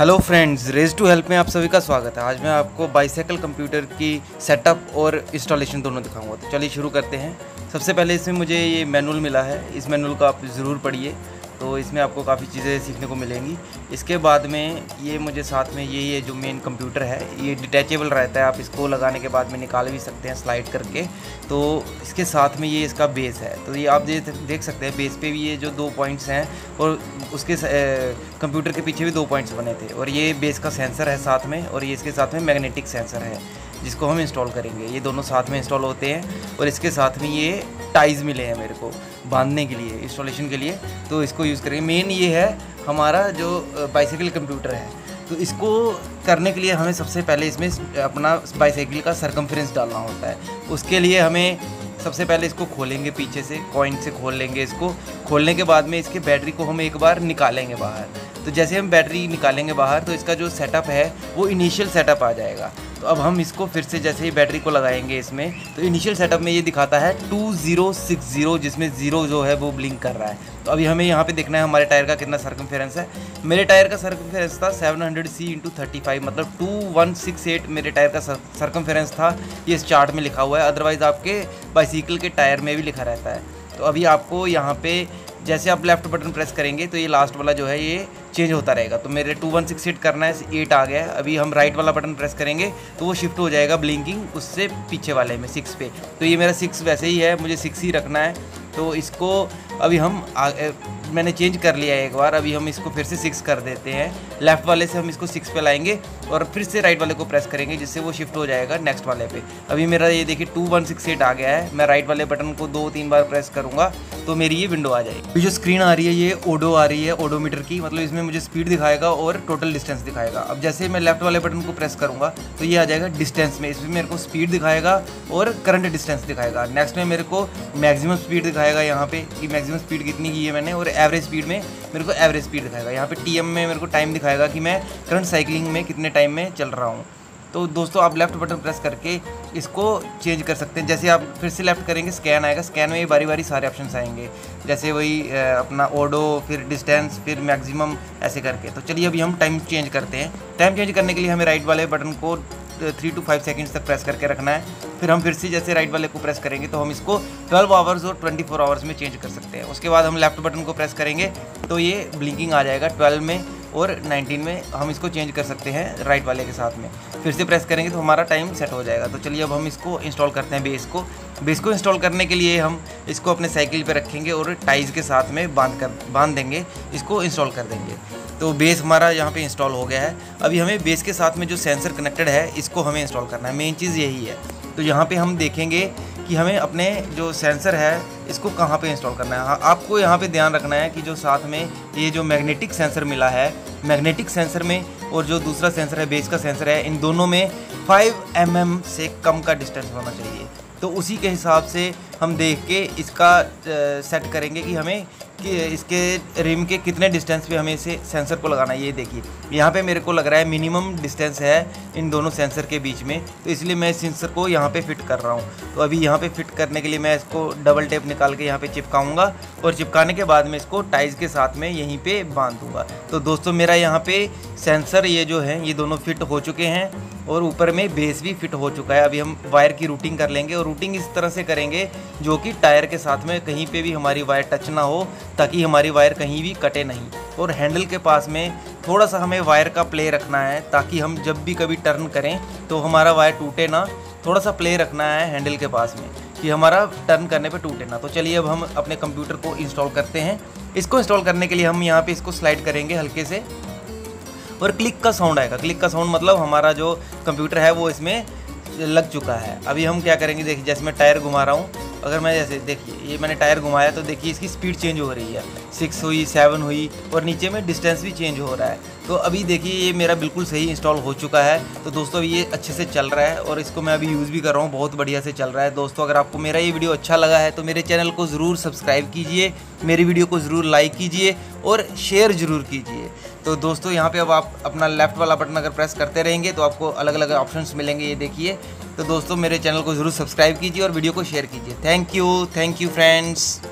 Hello friends, रेज to help में आप सभी का स्वागत है। आज मैं आपको बाइसाइकिल कंप्यूटर की सेटअप और इंस्टॉलेशन दोनों दिखाऊंगा। तो चलिए शुरू करते हैं। सबसे पहले इसमें मुझे ये मैनुअल मिला है, इस मैनुअल को आप ज़रूर पढ़िए, तो इसमें आपको काफ़ी चीज़ें सीखने को मिलेंगी। इसके बाद में ये मुझे साथ में ये जो मेन कंप्यूटर है ये डिटैचेबल रहता है, आप इसको लगाने के बाद में निकाल भी सकते हैं स्लाइड करके। तो इसके साथ में ये इसका बेस है, तो ये आप देख सकते हैं बेस पे भी ये जो 2 पॉइंट्स हैं और उसके कंप्यूटर के पीछे भी 2 पॉइंट्स बने थे, और ये बेस का सेंसर है साथ में, और ये इसके साथ में मैग्नेटिक सेंसर है जिसको हम इंस्टॉल करेंगे। ये दोनों साथ में इंस्टॉल होते हैं, और इसके साथ में ये टाइज मिले हैं मेरे को बांधने के लिए, इंस्टॉलेशन के लिए, तो इसको यूज़ करेंगे। मेन ये है हमारा जो बाइसाइकिल कंप्यूटर है, तो इसको करने के लिए हमें सबसे पहले इसमें अपना बाइसाइकिल का सरकमफ्रेंस डालना होता है। उसके लिए हमें सबसे पहले इसको खोलेंगे, पीछे से कॉइन से खोल लेंगे। इसको खोलने के बाद में इसके बैटरी को हम एक बार निकालेंगे बाहर। तो जैसे हम बैटरी निकालेंगे बाहर तो इसका जो सेटअप है वो इनिशियल सेटअप आ जाएगा। तो अब हम इसको फिर से जैसे ही बैटरी को लगाएंगे इसमें, तो इनिशियल सेटअप में ये दिखाता है 2060, जिसमें 0 जो है वो ब्लिंक कर रहा है। तो अभी हमें यहाँ पे देखना है हमारे टायर का कितना सरकमफेरेंस है। मेरे टायर का सरकमफेरेंस था 700C×35, मतलब 2168 मेरे टायर का सरकमफेरेंस था। ये इस चार्ट में लिखा हुआ है, अदरवाइज़ आपके बाइसाइकिल के टायर में भी लिखा रहता है। तो अभी आपको यहाँ पे जैसे आप लेफ़्ट बटन प्रेस करेंगे तो ये लास्ट वाला जो है ये चेंज होता रहेगा। तो मेरे 2168 करना है, 8 आ गया है। अभी हम राइट वाला बटन प्रेस करेंगे तो वो शिफ्ट हो जाएगा ब्लिंकिंग उससे पीछे वाले में 6 पे। तो ये मेरा 6 वैसे ही है, मुझे 6 ही रखना है। तो इसको अभी हम मैंने चेंज कर लिया है एक बार, अभी हम इसको फिर से 6 कर देते हैं। लेफ़्ट वाले से हम इसको 6 पे लाएंगे और फिर से राइट वाले को प्रेस करेंगे, जिससे वो शिफ्ट हो जाएगा नेक्स्ट वाले पे। अभी मेरा ये देखिए 2168 आ गया है। मैं राइट वाले बटन को 2-3 बार प्रेस करूँगा तो मेरी ये विंडो आ जाएगी। ये जो स्क्रीन आ रही है ये ओडो आ रही है, ओडोमीटर की, मतलब इसमें मुझे स्पीड दिखाएगा और टोटल डिस्टेंस दिखाएगा। अब जैसे मैं लेफ्ट वाले बटन को प्रेस करूँगा तो ये आ जाएगा डिस्टेंस में, इसमें मेरे को स्पीड दिखाएगा और करंट डिस्टेंस दिखाएगा। नेक्स्ट में मेरे को मैक्सिमम स्पीड दिखाएगा यहाँ पे कि मैक्सिमम स्पीड कितनी की है मैंने, और एवरेज स्पीड में मेरे को एवरेज स्पीड दिखाएगा। यहाँ पे टीएम में मेरे को टाइम दिखाएगा कि मैं करंट साइकिलिंग में कितने टाइम में चल रहा हूँ। तो दोस्तों आप लेफ़्ट बटन प्रेस करके इसको चेंज कर सकते हैं। जैसे आप फिर से लेफ़्ट करेंगे स्कैन आएगा, स्कैन में बारी बारी सारे ऑप्शंस आएंगे, जैसे वही अपना ओडो, फिर डिस्टेंस, फिर मैक्सिमम, ऐसे करके। तो चलिए अभी हम टाइम चेंज करते हैं। टाइम चेंज करने के लिए हमें राइट वाले बटन को 3 to 5 सेकेंड्स तक प्रेस करके रखना है। फिर हम फिर से जैसे राइट वाले को प्रेस करेंगे तो हम इसको 12 आवर्स और 24 आवर्स में चेंज कर सकते हैं। उसके बाद हम लेफ़्ट बटन को प्रेस करेंगे तो ये ब्लिंकिंग आ जाएगा 12 में और 19 में। हम इसको चेंज कर सकते हैं राइट वाले के साथ में। फिर से प्रेस करेंगे तो हमारा टाइम सेट हो जाएगा। तो चलिए अब हम इसको इंस्टॉल करते हैं बेस को। बेस को इंस्टॉल करने के लिए हम इसको अपने साइकिल पे रखेंगे और टाइज के साथ में बांध देंगे, इसको इंस्टॉल कर देंगे। तो बेस हमारा यहाँ पे इंस्टॉल हो गया है। अभी हमें बेस के साथ में जो सेंसर कनेक्टेड है इसको हमें इंस्टॉल करना है, मेन चीज़ यही है। तो यहाँ पे हम देखेंगे कि हमें अपने जो सेंसर है इसको कहाँ पे इंस्टॉल करना है। आपको यहाँ पे ध्यान रखना है कि जो साथ में ये जो मैग्नेटिक सेंसर मिला है, मैग्नेटिक सेंसर में और जो दूसरा सेंसर है बेस का सेंसर है, इन दोनों में 5 mm से कम का डिस्टेंस होना चाहिए। तो उसी के हिसाब से हम देख के इसका सेट करेंगे कि हमें कि इसके रिम के कितने डिस्टेंस पे हमें इसे सेंसर को लगाना है। ये देखिए यहाँ पे मेरे को लग रहा है मिनिमम डिस्टेंस है इन दोनों सेंसर के बीच में, तो इसलिए मैं इस सेंसर को यहाँ पे फिट कर रहा हूँ। तो अभी यहाँ पे फिट करने के लिए मैं इसको डबल टेप निकाल के यहाँ पे चिपकाऊँगा, और चिपकाने के बाद में इसको टाइज के साथ में यहीं पे बांध दूँगा। तो दोस्तों मेरा यहाँ पे सेंसर ये जो है ये दोनों फिट हो चुके हैं, और ऊपर में बेस भी फिट हो चुका है। अभी हम वायर की रूटिंग कर लेंगे, और रूटिंग इस तरह से करेंगे जो कि टायर के साथ में कहीं पे भी हमारी वायर टच ना हो, ताकि हमारी वायर कहीं भी कटे नहीं। और हैंडल के पास में थोड़ा सा हमें वायर का प्ले रखना है, ताकि हम जब भी कभी टर्न करें तो हमारा वायर टूटे ना। थोड़ा सा प्ले रखना है हैंडल के पास में कि हमारा टर्न करने पे टूटे ना। तो चलिए अब हम अपने कंप्यूटर को इंस्टॉल करते हैं। इसको इंस्टॉल करने के लिए हम यहाँ पे इसको स्लाइड करेंगे हल्के से, और क्लिक का साउंड आएगा। क्लिक का साउंड मतलब हमारा जो कंप्यूटर है वो इसमें लग चुका है। अभी हम क्या करेंगे, देखिए जैसे मैं टायर घुमा रहा हूँ, अगर मैं जैसे देखिए ये मैंने टायर घुमाया तो देखिए इसकी स्पीड चेंज हो रही है, 6 हुई, 7 हुई, और नीचे में डिस्टेंस भी चेंज हो रहा है। तो अभी देखिए ये मेरा बिल्कुल सही इंस्टॉल हो चुका है। तो दोस्तों अभी ये अच्छे से चल रहा है, और इसको मैं अभी यूज़ भी कर रहा हूँ, बहुत बढ़िया से चल रहा है। दोस्तों अगर आपको मेरा ये वीडियो अच्छा लगा है तो मेरे चैनल को ज़रूर सब्सक्राइब कीजिए, मेरी वीडियो को ज़रूर लाइक कीजिए और शेयर ज़रूर कीजिए। तो दोस्तों यहाँ पे अब आप अपना लेफ़्ट वाला बटन अगर प्रेस करते रहेंगे तो आपको अलग अलग ऑप्शंस मिलेंगे, ये देखिए। तो दोस्तों मेरे चैनल को ज़रूर सब्सक्राइब कीजिए और वीडियो को शेयर कीजिए। Thank you friends.